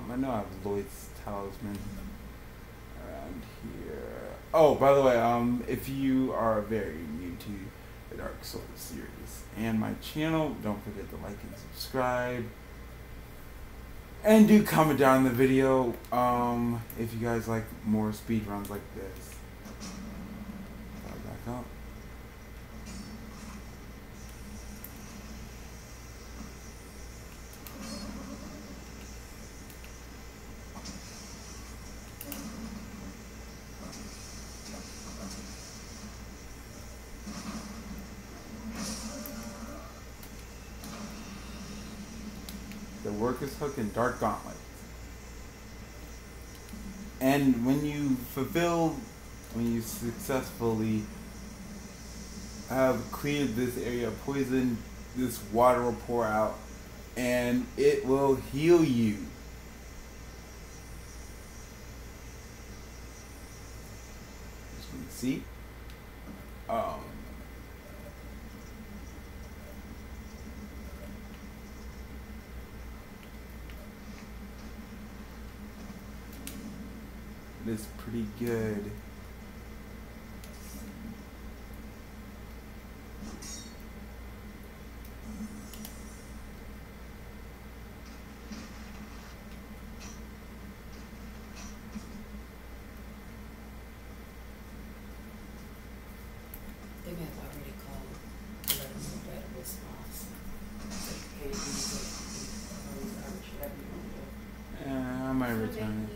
S1: I know I have Lloyd's Talisman around here. Oh, by the way, if you are very new to the Dark Souls series and my channel, don't forget to like and subscribe. And do comment down in the video if you guys like more speedruns like this. Back up. The Worker's Hook and Dark Gauntlet. And when you successfully have cleared this area of poison, this water will pour out and it will heal you. As you can see. It's pretty good.
S2: They may have already called to let them know that it was lost. Like, hey, you need to garbage, whatever you want to do.
S1: Yeah, I might return it.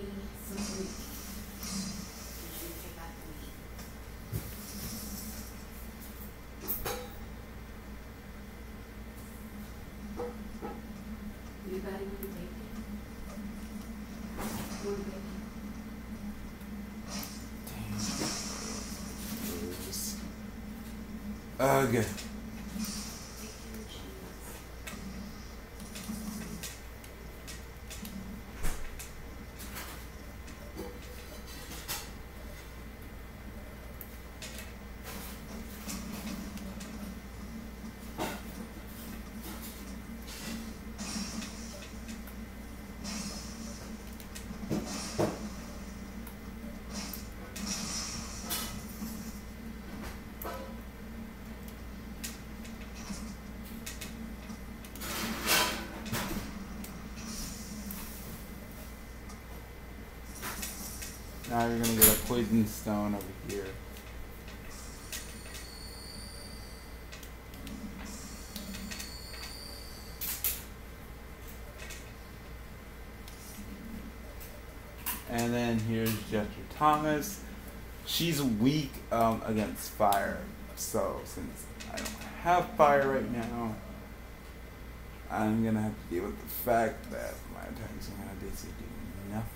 S2: Anybody want to take it? Want to take
S1: Ugh. Now you're gonna get a poison stone over here. And then here's Jester Thomas. She's weak against fire. So since I don't have fire right now, I'm gonna have to deal with the fact that my attacks are gonna basically do nothing.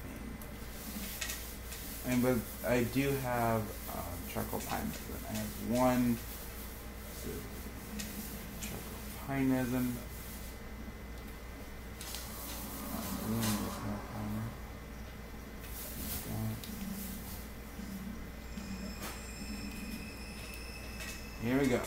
S1: And but I do have charcoal pinism. I have one charcoal pinism. Here we go.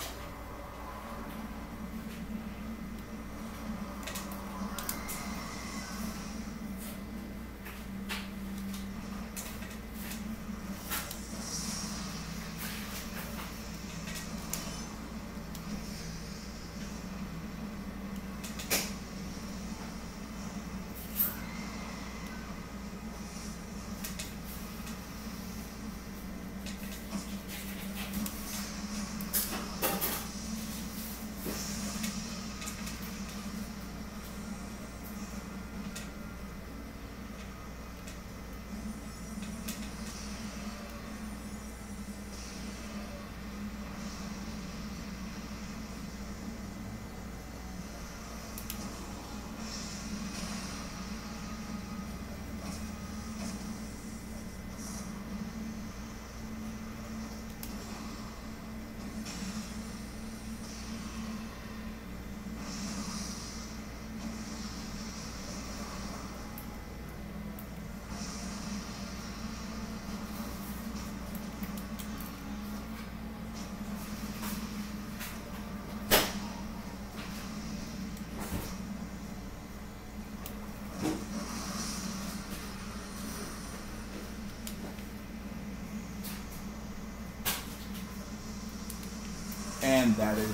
S1: and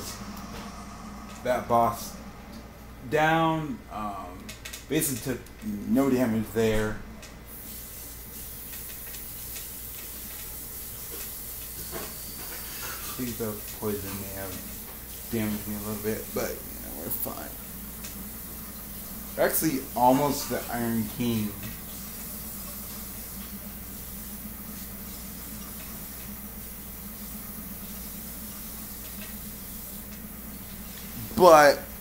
S1: that boss down. Basically took no damage there. I think the poison may have damaged me a little bit, but we're fine. We're actually almost the Iron King. But